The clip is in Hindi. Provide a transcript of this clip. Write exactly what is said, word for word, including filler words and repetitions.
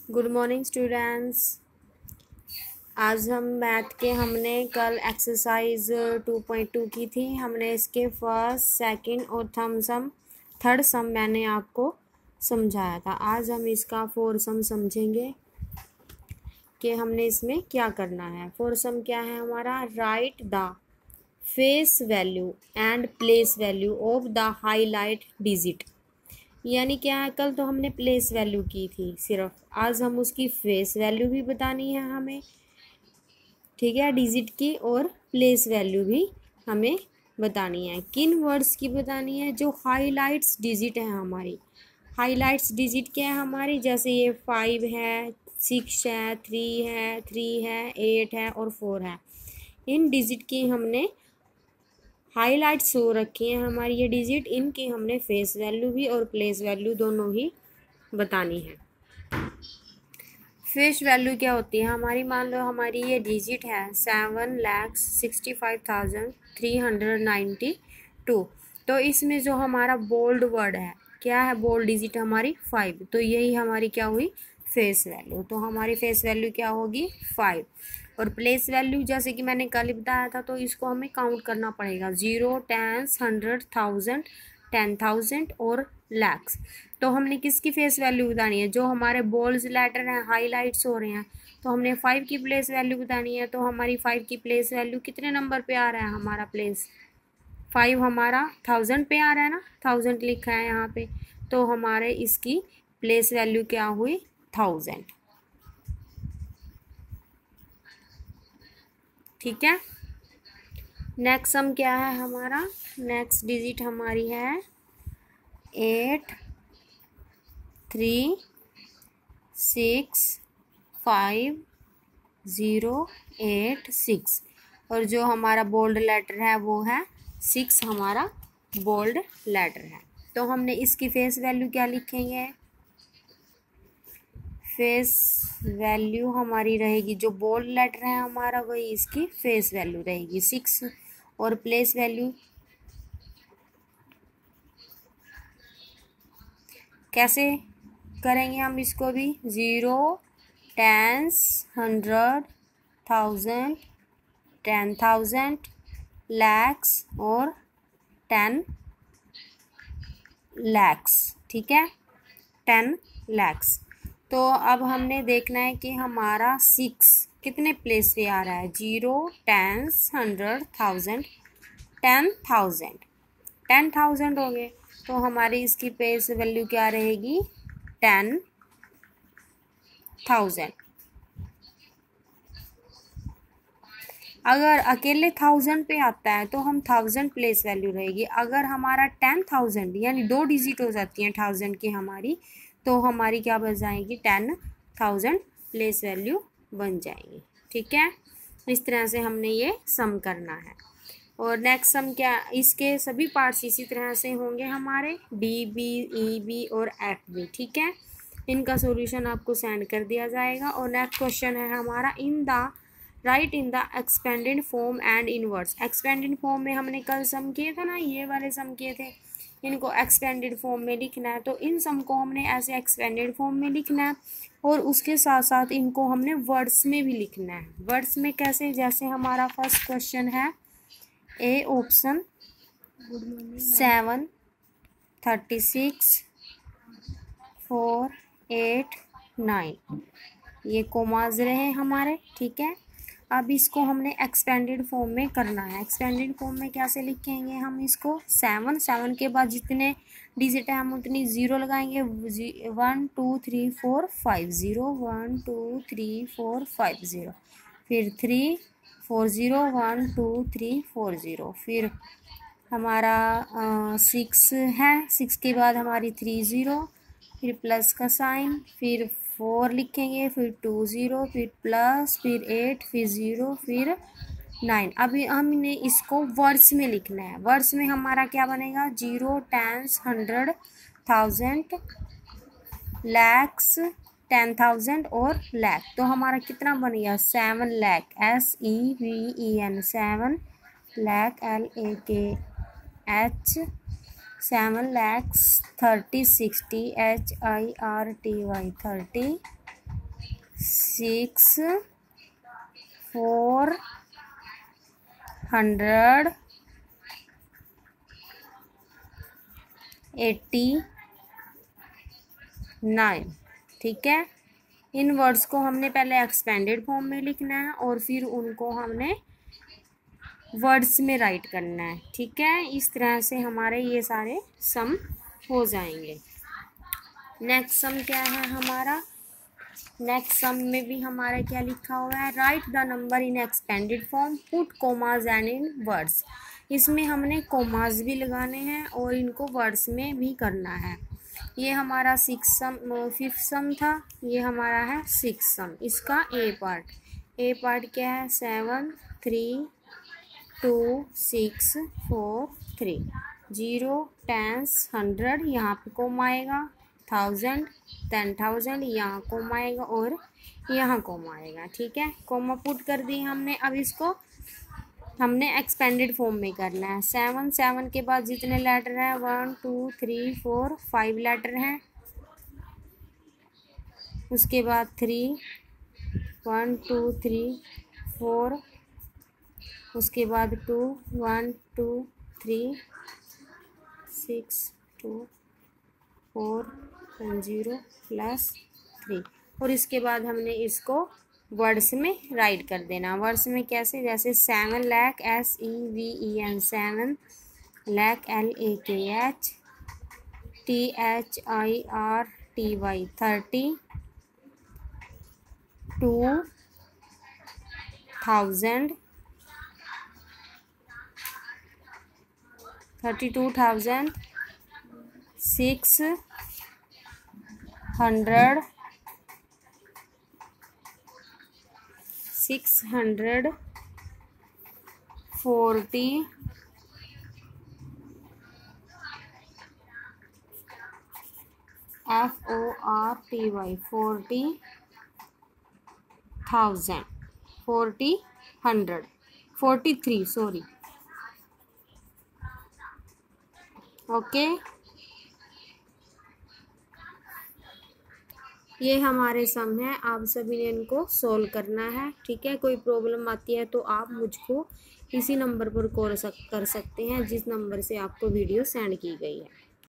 Good morning students. आज हम मैथ के हमने कल एक्सरसाइज टू पॉइंट टू की थी। हमने इसके फर्स्ट सेकंड और थर्ड सम थर्ड सम मैंने आपको समझाया था। आज हम इसका फोर सम समझेंगे कि हमने इसमें क्या करना है। फोर सम क्या है हमारा? Write the face value and place value of the highlight digit. यानी क्या है, कल तो हमने प्लेस वैल्यू की थी सिर्फ, आज हम उसकी फेस वैल्यू भी बतानी है हमें, ठीक है, डिजिट की, और प्लेस वैल्यू भी हमें बतानी है। किन वर्ड्स की बतानी है? जो हाईलाइट्स डिजिट है हमारी। हाईलाइट्स डिजिट क्या है हमारी? जैसे ये फाइव है, सिक्स है, थ्री है, थ्री है, एट है और फोर है। इन डिजिट की हमने हाईलाइट्स हो रखी हैं हमारी ये डिजिट, इनकी हमने फेस वैल्यू भी और प्लेस वैल्यू दोनों ही बतानी है। फेस वैल्यू क्या होती है हमारी? मान लो हमारी ये डिजिट है seven lakhs sixty five thousand three hundred ninety two. तो इसमें जो हमारा बोल्ड वर्ड है, क्या है बोल्ड डिजिट हमारी? फाइव। तो यही हमारी क्या हुई? Face value. तो हमारी फेस वैल्यू क्या होगी? फाइव। और प्लेस वैल्यू जैसे कि मैंने कल बताया था, तो इसको हमें काउंट करना पड़ेगा। Zero, tens, hundred, thousand, ten thousand और लैक्स। तो हमने किसकी फेस वैल्यू बतानी है? जो हमारे बोल्ड लेटर हैं, हाईलाइट्स हो रहे हैं, तो हमने फाइव की प्लेस वैल्यू बतानी है। तो हमारी फाइव की प्लेस वैल्यू कितने नंबर पे आ रहा है हमारा प्लेस? फाइव हमारा थाउजेंड पे आ रहा है ना, थाउजेंड लिखा है यहाँ पे। तो हमारे इसकी प्लेस वैल्यू क्या हुई? थाउजेंड। ठीक है। नेक्स्ट सम क्या है हमारा? नेक्स्ट डिजिट हमारी है eight three six five zero eight six, और जो हमारा बोल्ड लेटर है वो है सिक्स, हमारा बोल्ड लेटर है। तो हमने इसकी फेस वैल्यू क्या लिखेंगे? फेस वैल्यू हमारी रहेगी, जो बोल्ड लेटर है हमारा वही इसकी फेस वैल्यू रहेगी सिक्स। और प्लेस वैल्यू कैसे करेंगे हम इसको भी? Zero, tens, hundred, thousand, ten thousand, lakhs और टेन लैक्स। ठीक है, टेन लैक्स। तो अब हमने देखना है कि हमारा सिक्स कितने प्लेस पे आ रहा है? Zero, tens, hundred, thousand, ten thousand. Ten thousand हो गए, तो हमारी इसकी प्लेस वैल्यू क्या रहेगी? Ten thousand. अगर अकेले थाउजेंड पे आता है तो हम थाउजेंड प्लेस वैल्यू रहेगी। अगर हमारा टेन थाउजेंड यानी दो डिजिट हो जाती हैं थाउजेंड की हमारी, तो हमारी क्या बन जाएगी? टेन थाउजेंड प्लेस वैल्यू बन जाएगी। ठीक है, इस तरह से हमने ये सम करना है। और नेक्स्ट सम क्या? इसके सभी पार्ट्स इसी तरह से होंगे हमारे, डी बी, ई बी और एफ बी। ठीक है, इनका सॉल्यूशन आपको सेंड कर दिया जाएगा। और नेक्स्ट क्वेश्चन है हमारा, in the write in the expanded form and inverse. Expanded form में हमने कल सम किए थे ना, ये वाले सम किए थे, इनको एक्सपेंडेड फॉर्म में लिखना है। तो इन सम को हमने ऐसे एक्सपेंडेड फॉर्म में लिखना है, और उसके साथ साथ इनको हमने वर्ड्स में भी लिखना है। वर्ड्स में कैसे? जैसे हमारा फर्स्ट क्वेश्चन है A option, seven, thirty six, four, eight, nine, ये कोमाज रहे हमारे। ठीक है, अब इसको हमने एक्सपेंडेड फॉर्म में करना है। एक्सपेंडेड फॉर्म में कैसे लिखेंगे हम इसको? सेवन, सेवन के बाद जितने डिजिट है हम उतनी ज़ीरो लगाएंगे। One, two, three, four, five, zero, one, two, three, four, five, zero, फिर three, four, zero, one, two, three, four, zero, फिर हमारा सिक्स है, सिक्स के बाद हमारी थ्री ज़ीरो, फिर प्लस का साइन, फिर फोर लिखेंगे, फिर टू ज़ीरो, फिर प्लस, फिर एट, फिर ज़ीरो, फिर नाइन। अभी हमने इसको वर्ड्स में लिखना है। वर्ड्स में हमारा क्या बनेगा? Zero, tens, hundred, thousand, lakhs, ten thousand और लैक। तो हमारा कितना बनेगा? Seven lakh, S E V E N, seven lakh, L A K H, seven lakhs, thirty, sixty, H I R T Y, thirty six four hundred eighty nine. ठीक है, इन वर्ड्स को हमने पहले एक्सपेंडेड फॉर्म में लिखना है और फिर उनको हमने वर्ड्स में राइट करना है। ठीक है, इस तरह से हमारे ये सारे सम हो जाएंगे। नेक्स्ट सम क्या है हमारा? नेक्स्ट सम में भी हमारा क्या लिखा हुआ है? Write the number in expanded form, put commas and in words. इसमें हमने कोमाज भी लगाने हैं और इनको वर्ड्स में भी करना है। ये हमारा सिक्स सम फिफ्थ सम था, ये हमारा है सिक्स सम। इसका ए पार्ट, ए पार्ट क्या है? Seven three two six four three, zero tens hundred, यहाँ पे कोम आएगा, थाउजेंड टेन थाउजेंड, यहाँ कोम आएगा और यहाँ कोम आएगा। ठीक है, कोमा पुट कर दी हमने। अब इसको हमने एक्सपेंडेड फॉर्म में करना है। सेवन सेवन के बाद जितने लेटर हैं, one two three four five letter हैं। उसके बाद three, one two three four, उसके बाद two, one two three six two four one zero plus three, और इसके बाद हमने इसको वर्ड्स में राइट कर देना। वर्ड्स में कैसे? जैसे seven lakh, S E V E N, seven lakh, L A K H T H I R T Y, thirty two thousand, thirty two thousand six hundred, six hundred forty, F O R T Y, forty thousand, forty hundred, forty three sorry. Okay, ये हमारे सम है। आप सभी ने इनको सोल्व करना है। ठीक है, कोई प्रॉब्लम आती है तो आप मुझको इसी नंबर पर कॉल कर सकते हैं जिस नंबर से आपको वीडियो सेंड की गई है।